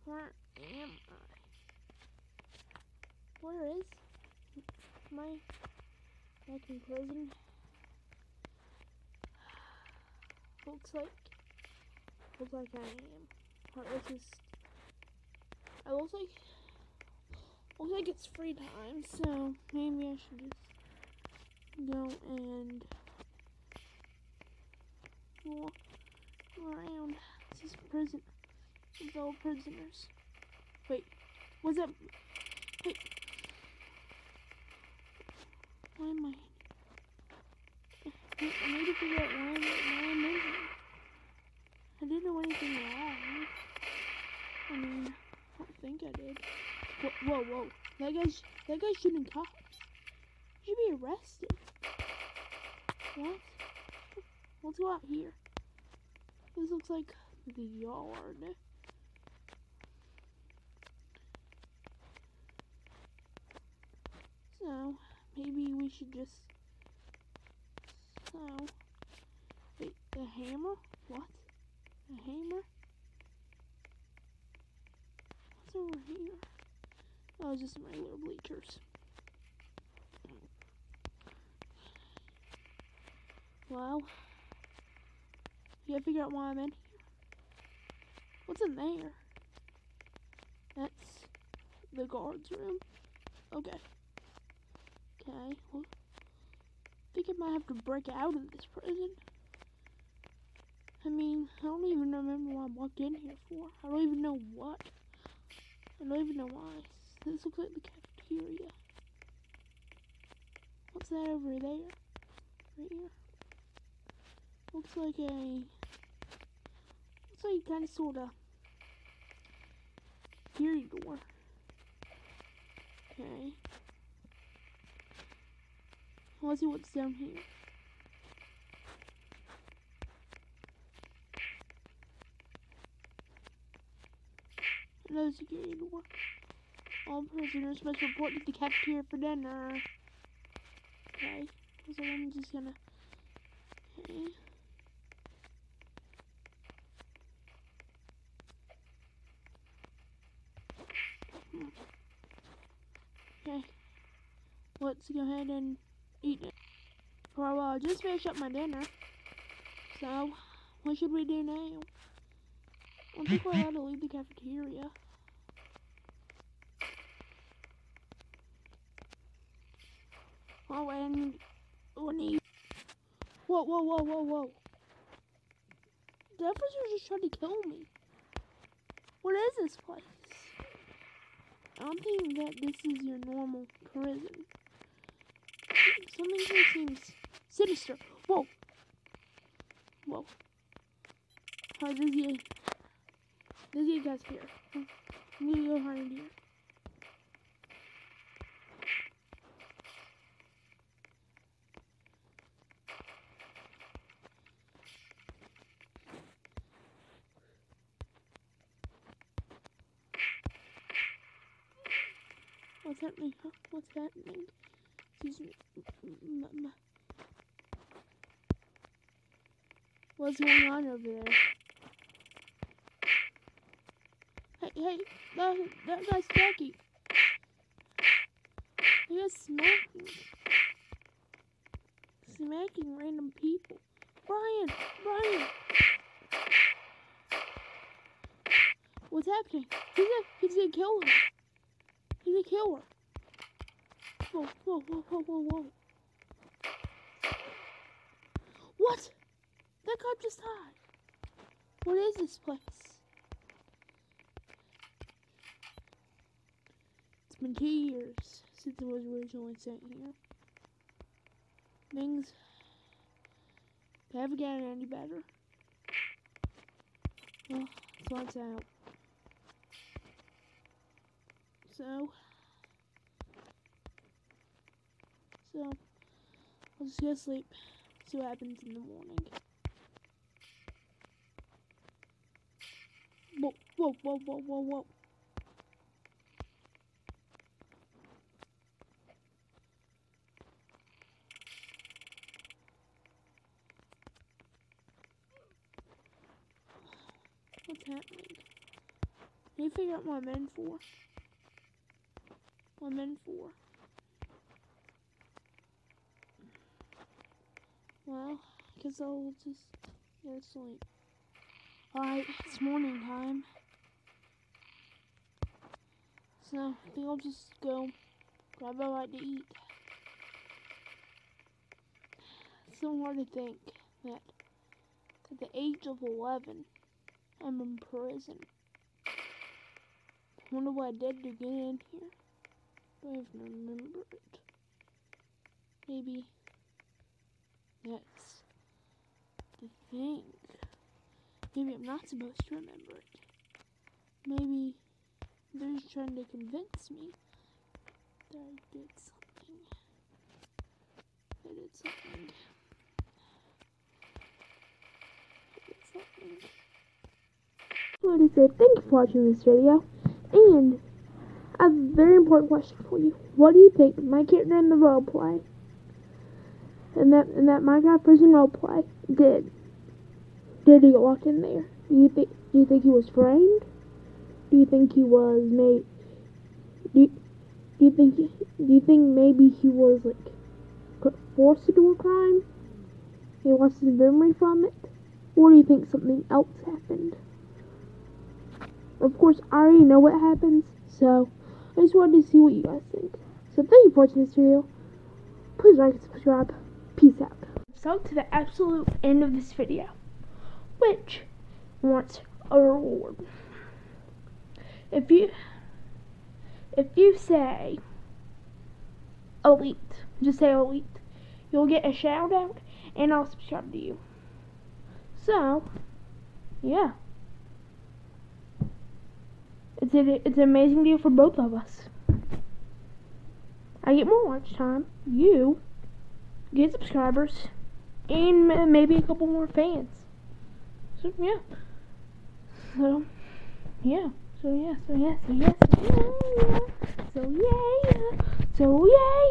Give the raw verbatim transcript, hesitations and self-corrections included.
Where am I? Where is my back in prison? Looks like looks like I am. Or it's just it looks like looks like it's free time, so maybe I should just go and walk around this prison with all prisoners. Wait, what's that? Wait, why am I? I need to figure out why, why I'm in here. I didn't do anything wrong. I mean, I don't think I did. Whoa, whoa, whoa. That guy's, that guy's shooting cops. He should be arrested. What? Let's go out here. This looks like the yard. So, maybe we should just... So... Wait, the hammer? What? The hammer? What's over here? Oh, it's just some regular bleachers. Well... You gotta figure out why I'm in here. What's in there? That's the guard's room. Okay. Okay. Well, I think I might have to break out of this prison. I mean, I don't even remember what I walked in here for. I don't even know what. I don't even know why. This looks like the cafeteria. What's that over there? Right here. Looks like a... Looks like kind of sort of... Security door. Okay. Let's see what's down here. Another security door. All prisoners must report to the cafeteria for dinner. Okay. So I'm just gonna... Okay. Hmm. Okay. Let's go ahead and eat it. Well, I just finished up my dinner. So, what should we do now? I don't think we're allowed to leave the cafeteria. Oh, and we need. Whoa, whoa, whoa, whoa, whoa! The officer just tried to kill me. What is this place? I don't think that this is your normal prison. Something here seems sinister. Whoa! Whoa! How does he? Does he guys here? I'm gonna go hide here. What's happening? Huh? What's happening? Excuse me. M m What's going on over there? Hey, hey, that, that guy's smacking. He guy's smacking. Smacking random people. Brian! Brian! What's happening? He's a, he's gonna kill him. He's a killer. Whoa, whoa, whoa, whoa, whoa, whoa. What? That cop just died. What is this place? It's been two years since it was originally sent here. Things haven't gotten any better. Well, it's lights out. So, so, I'll just go to sleep, see what happens in the morning. Whoa, whoa, whoa, whoa, whoa, whoa. What's happening? I need to figure out what I'm in for. What I'm in for. Well, I guess I'll just go to sleep. Alright, it's morning time. So, I think I'll just go grab a bite to eat. It's so hard to think that at the age of eleven, I'm in prison. I wonder what I did to get in here. I don't even remember it. Maybe that's the thing. Maybe I'm not supposed to remember it. Maybe they're just trying to convince me that I did something. I did something. I did something. I wanted to say thank you for watching this video, and I have a very important question for you. What do you think my character in the roleplay, in that in that Minecraft prison roleplay, did? Did he get locked in there? Do you think do you think he was framed? Do you think he was made? Do you, do you think do you think maybe he was like forced to do a crime? He lost his memory from it, or do you think something else happened? Of course, I already know what happens, so I just wanted to see what you guys think. So thank you for watching this video. Please like and subscribe. Peace out. So to the absolute end of this video, which wants a reward. If you if you say elite, just say elite, you'll get a shout out and I'll subscribe to you. So yeah. It's a, it's an amazing deal for both of us. I get more watch time, you get subscribers, and maybe a couple more fans. So yeah. So yeah. So yeah. So yeah. So yeah. So yeah. So yeah. So yeah. So yeah.